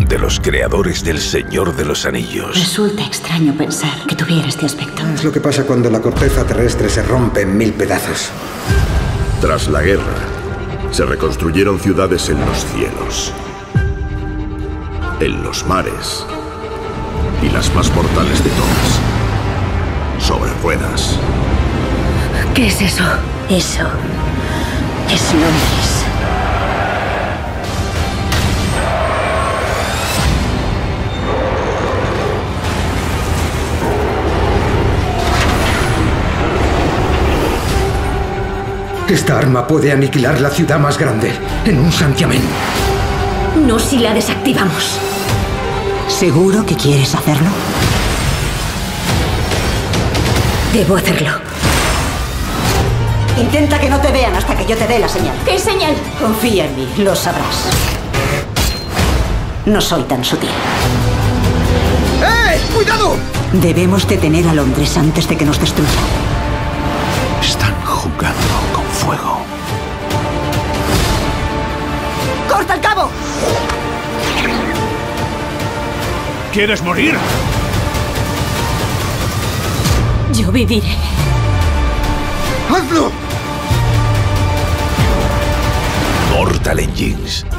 de los creadores del Señor de los Anillos. Resulta extraño pensar que tuviera este aspecto. Es lo que pasa cuando la corteza terrestre se rompe en 1000 pedazos. Tras la guerra, se reconstruyeron ciudades en los cielos, en los mares y las más mortales de todas, sobre ruedas. ¿Qué es eso? Eso es Londres. Esta arma puede aniquilar la ciudad más grande en un santiamén. No si la desactivamos. ¿Seguro que quieres hacerlo? Debo hacerlo. Intenta que no te vean hasta que yo te dé la señal. ¿Qué señal? Confía en mí, lo sabrás. No soy tan sutil. ¡Eh! ¡Cuidado! Debemos detener a Londres antes de que nos destruya. Están jugando con fuego. ¡Corta el cabo! ¿Quieres morir? Yo viviré. ¡Hazlo! Mortal Engines.